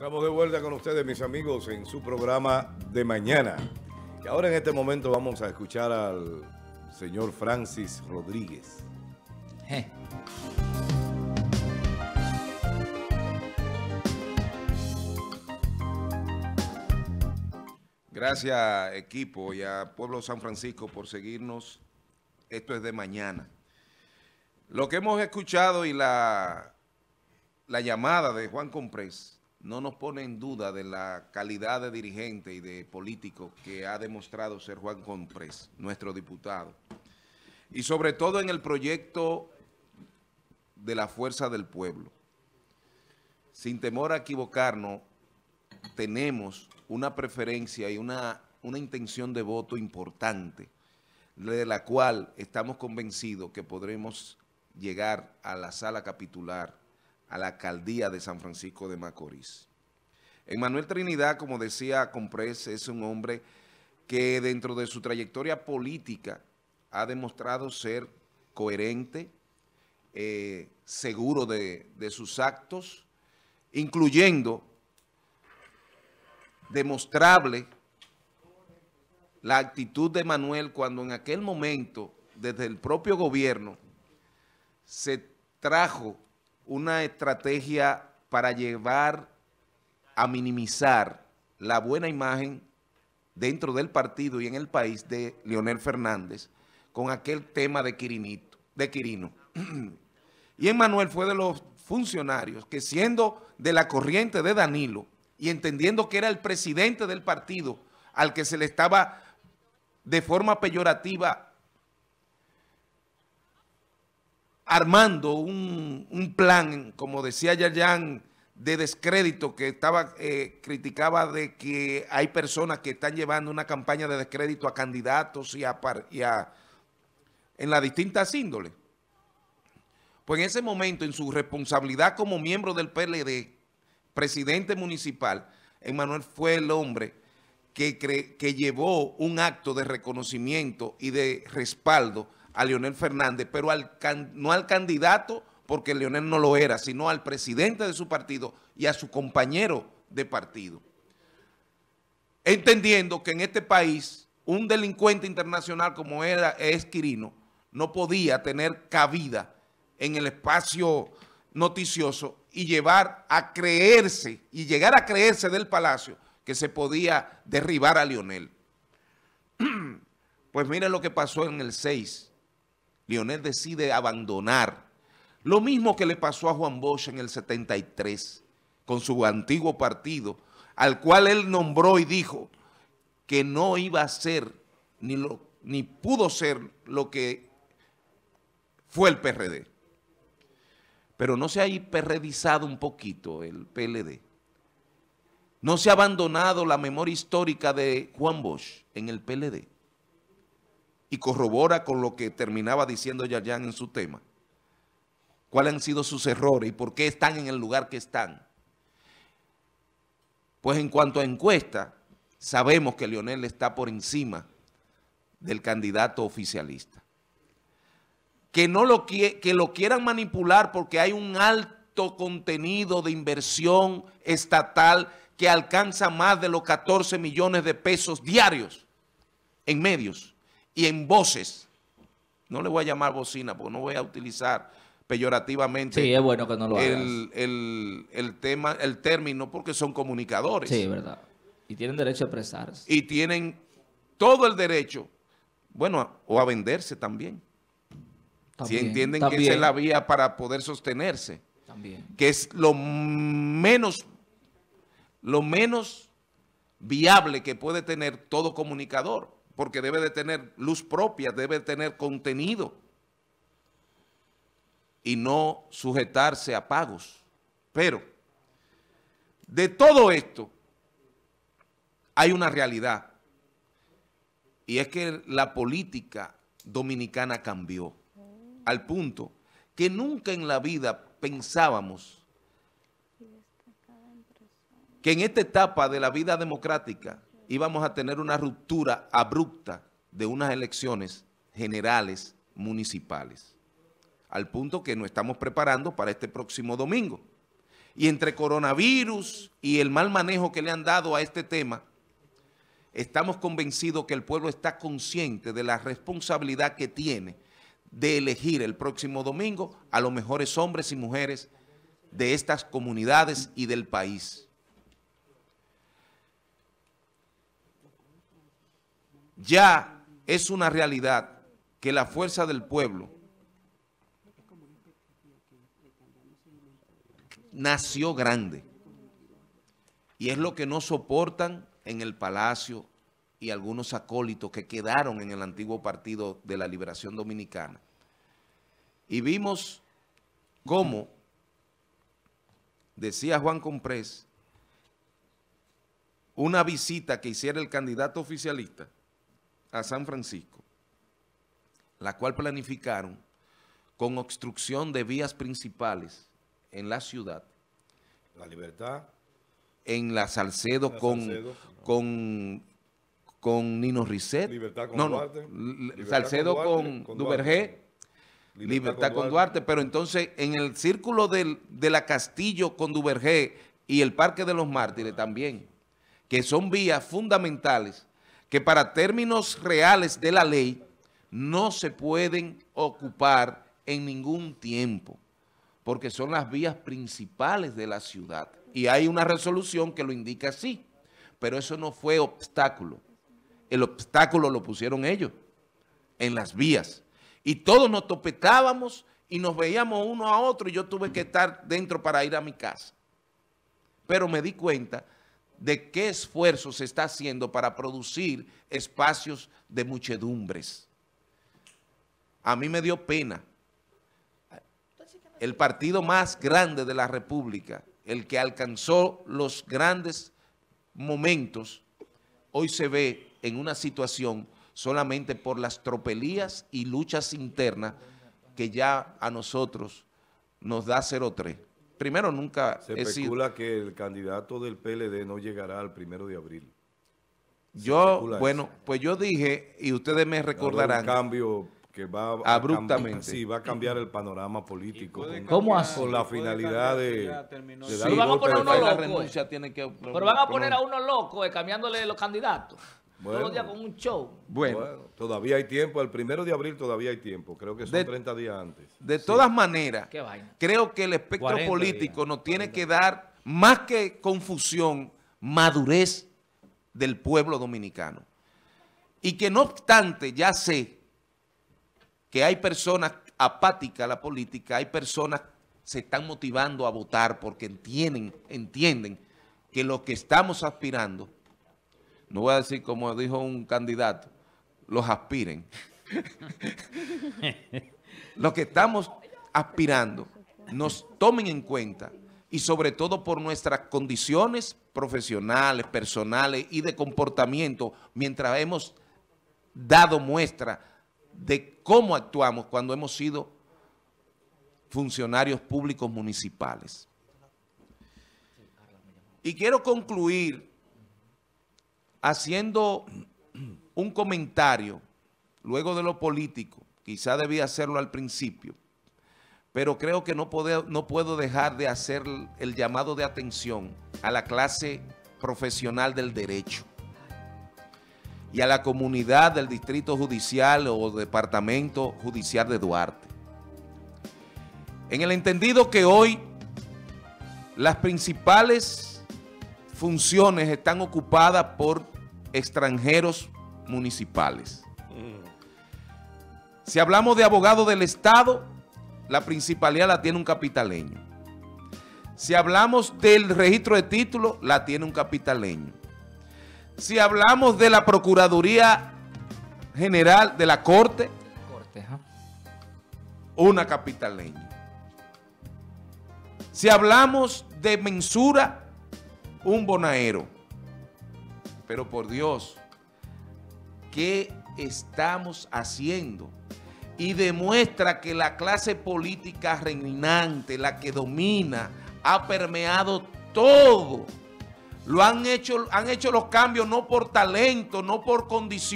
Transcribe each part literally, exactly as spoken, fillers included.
Estamos de vuelta con ustedes, mis amigos, en su programa de mañana. Y ahora en este momento vamos a escuchar al señor Francis Rodríguez. Je. Gracias, equipo, y a Pueblo San Francisco por seguirnos. Esto es de mañana. Lo que hemos escuchado y la, la llamada de Juan Comprés no nos pone en duda de la calidad de dirigente y de político que ha demostrado ser Juan Comprés, nuestro diputado. Y sobre todo en el proyecto de la Fuerza del Pueblo. Sin temor a equivocarnos, tenemos una preferencia y una, una intención de voto importante, de la cual estamos convencidos que podremos llegar a la sala capitular, a la alcaldía de San Francisco de Macorís. Emmanuel Trinidad, como decía Comprés, es un hombre que dentro de su trayectoria política ha demostrado ser coherente, eh, seguro de, de sus actos, incluyendo demostrable la actitud de Manuel cuando en aquel momento, desde el propio gobierno, se trajo una estrategia para llevar a minimizar la buena imagen dentro del partido y en el país de Leonel Fernández con aquel tema de Quirinito, de Quirino. Y Emmanuel fue de los funcionarios que, siendo de la corriente de Danilo y entendiendo que era el presidente del partido al que se le estaba de forma peyorativa armando un, un plan, como decía Yayan, de descrédito, que estaba eh, criticaba de que hay personas que están llevando una campaña de descrédito a candidatos y a, y a en las distintas índoles. Pues en ese momento, en su responsabilidad como miembro del P L D, presidente municipal, Emmanuel fue el hombre que, cre que llevó un acto de reconocimiento y de respaldo a Leonel Fernández, pero al no al candidato, porque Leonel no lo era, sino al presidente de su partido y a su compañero de partido. Entendiendo que en este país un delincuente internacional como era es Quirino no podía tener cabida en el espacio noticioso y llevar a creerse y llegar a creerse del Palacio que se podía derribar a Leonel. Pues miren lo que pasó en el seis. Leonel decide abandonar. Lo mismo que le pasó a Juan Bosch en el setenta y tres con su antiguo partido, al cual él nombró y dijo que no iba a ser ni, lo, ni pudo ser lo que fue el P R D. Pero no se ha hiperredizado un poquito el P L D. No se ha abandonado la memoria histórica de Juan Bosch en el P L D. Y corrobora con lo que terminaba diciendo Yayan en su tema. ¿Cuáles han sido sus errores y por qué están en el lugar que están? Pues en cuanto a encuesta, sabemos que Leonel está por encima del candidato oficialista. Que, no lo, que lo quieran manipular porque hay un alto contenido de inversión estatal que alcanza más de los catorce millones de pesos diarios en medios y en voces. No le voy a llamar bocina porque no voy a utilizar peyorativamente sí, es bueno que no lo el, el, el, tema, el término, porque son comunicadores. Sí, es verdad. Y tienen derecho a expresarse. Y tienen todo el derecho, bueno, o a venderse también. También, si entienden también. que esa es la vía para poder sostenerse. También. Que es lo menos, lo menos viable que puede tener todo comunicador, porque debe de tener luz propia, debe de tener contenido y no sujetarse a pagos. Pero de todo esto hay una realidad, y es que la política dominicana cambió al punto que nunca en la vida pensábamos que en esta etapa de la vida democrática íbamos a tener una ruptura abrupta de unas elecciones generales municipales, al punto que nos estamos preparando para este próximo domingo. Y entre coronavirus y el mal manejo que le han dado a este tema, estamos convencidos que el pueblo está consciente de la responsabilidad que tiene de elegir el próximo domingo a los mejores hombres y mujeres de estas comunidades y del país. Ya es una realidad que la fuerza del pueblo nació grande y es lo que no soportan en el Palacio y algunos acólitos que quedaron en el antiguo Partido de la Liberación Dominicana. Y vimos cómo, decía Juan Comprés, una visita que hiciera el candidato oficialista a San Francisco, la cual planificaron con obstrucción de vías principales en la ciudad. La Libertad. En la Salcedo, la con, Salcedo no. con, con Nino Risset. Libertad con no, Duarte. No, Salcedo con, con, con Duvergé. Libertad, Libertad con, con Duarte. Duarte. Pero entonces en el círculo del, de la Castillo con Duvergé y el Parque de los Mártires también, que son vías fundamentales que para términos reales de la ley no se pueden ocupar en ningún tiempo, porque son las vías principales de la ciudad. Y hay una resolución que lo indica así, pero eso no fue obstáculo. El obstáculo lo pusieron ellos en las vías. Y todos nos topetábamos y nos veíamos uno a otro y yo tuve que estar dentro para ir a mi casa. Pero me di cuenta de qué esfuerzo se está haciendo para producir espacios de muchedumbres. A mí me dio pena. El partido más grande de la República, el que alcanzó los grandes momentos, hoy se ve en una situación solamente por las tropelías y luchas internas que ya a nosotros nos da cero tres. Primero, nunca se especula sido, que el candidato del P L D no llegará al primero de abril. Se yo, bueno, eso. Pues yo dije, y ustedes me recordarán. Un cambio que va abruptamente. A cambiar, sí, va a cambiar el panorama político. Con, ¿Cómo así? Con la finalidad de, de dar Pero van a poner a uno loco. Renuncia, tiene que, Pero van a poner a uno loco eh, cambiándole los candidatos. Bueno, todos los días con un show. Bueno. bueno, todavía hay tiempo. El primero de abril todavía hay tiempo. Creo que son de, treinta días antes. De sí. todas maneras, creo que el espectro político días, nos tiene que dar, más que confusión, madurez del pueblo dominicano. Y que no obstante, ya sé que hay personas apáticas a la política, hay personas que se están motivando a votar porque entienden, entienden que lo que estamos aspirando, no voy a decir como dijo un candidato, los aspiren. Lo que estamos aspirando, nos tomen en cuenta y sobre todo por nuestras condiciones profesionales, personales y de comportamiento, mientras hemos dado muestra de cómo actuamos cuando hemos sido funcionarios públicos municipales. Y quiero concluir haciendo un comentario, luego de lo político, quizá debía hacerlo al principio, pero creo que no puedo, no puedo dejar de hacer el llamado de atención a la clase profesional del derecho y a la comunidad del Distrito Judicial o Departamento Judicial de Duarte. En el entendido que hoy las principales funciones están ocupadas por extranjeros municipales. Si hablamos de abogado del Estado, la principalidad la tiene un capitaleño. Si hablamos del registro de títulos, la tiene un capitaleño. Si hablamos de la Procuraduría General de la Corte, Corte ¿eh? una capitaleña. Si hablamos de mensura, un bonaero. Pero por Dios, ¿qué estamos haciendo? Y demuestra que la clase política reinante, la que domina, ha permeado todo. Lo han hecho, han hecho los cambios no por talento, no por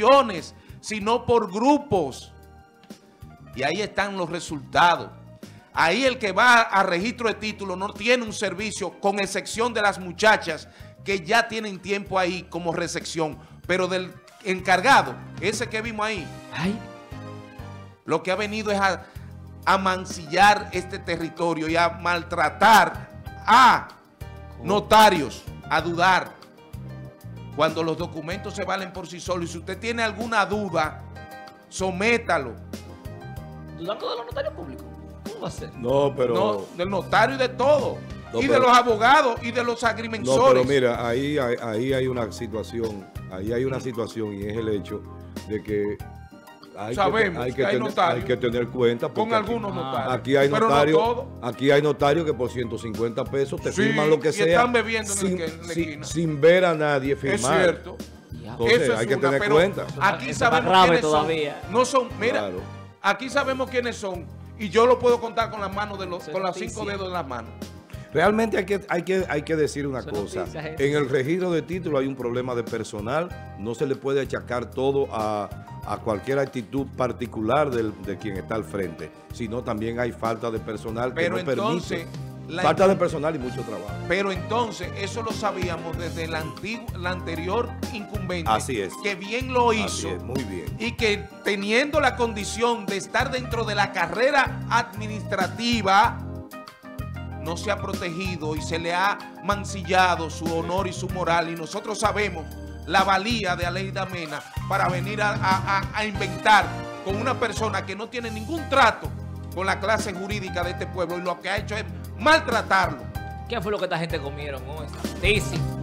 condiciones, sino por grupos. Y ahí están los resultados. Ahí el que va a registro de título no tiene un servicio, con excepción de las muchachas que ya tienen tiempo ahí como recepción, pero del encargado, ese que vimos ahí, Ay. lo que ha venido es a, a mancillar este territorio y a maltratar a notarios, a dudar, cuando los documentos se valen por sí solos. Y si usted tiene alguna duda, sométalo. ¿Dudando de los notarios públicos? ¿Cómo va a ser? No, pero... No, del notario y de todo. No, y pero- de los abogados y de los agrimensores. No, pero mira, ahí, hay- ahí hay una situación, ahí hay una situación y es el hecho de que hay, Sabemos que, hay, que que, hay tener, notarios. hay que tener cuenta. Con porque algunos aquí- notarios. Aquí hay pero notarios, no todo. aquí hay notarios que por ciento cincuenta pesos te Sí, firman lo que y sea están bebiendo en el sin, que- en la sin- esquina. sin ver a nadie Es firmar. cierto. Entonces Eso es hay que una, tener pero cuenta. Aquí Eso está sabemos grave quiénes todavía. son. No son, mira, Claro. aquí sabemos quiénes son. Y yo lo puedo contar con las manos de los, Eso es con los noticia. cinco dedos de las manos. Realmente hay que, hay que, hay que decir una Eso es cosa. noticia, gente. En el registro de título hay un problema de personal. No se le puede achacar todo a, a cualquier actitud particular del- de quien está al frente, sino también hay falta de personal que Pero no entonces, permite. la- Falta de personal y mucho trabajo. Pero entonces, eso lo sabíamos desde la, antigua, la anterior incumbente. Así es. Que bien lo Así hizo. es, muy bien. Y que teniendo la condición de estar dentro de la carrera administrativa, no se ha protegido y se le ha mancillado su honor y su moral. Y nosotros sabemos la valía de Aleida Mena para venir a, a- a- a inventar con una persona que no tiene ningún trato con la clase jurídica de este pueblo, y lo que ha hecho es maltratarlo. ¿Qué fue lo que esta gente comieron hoy? Santísimo.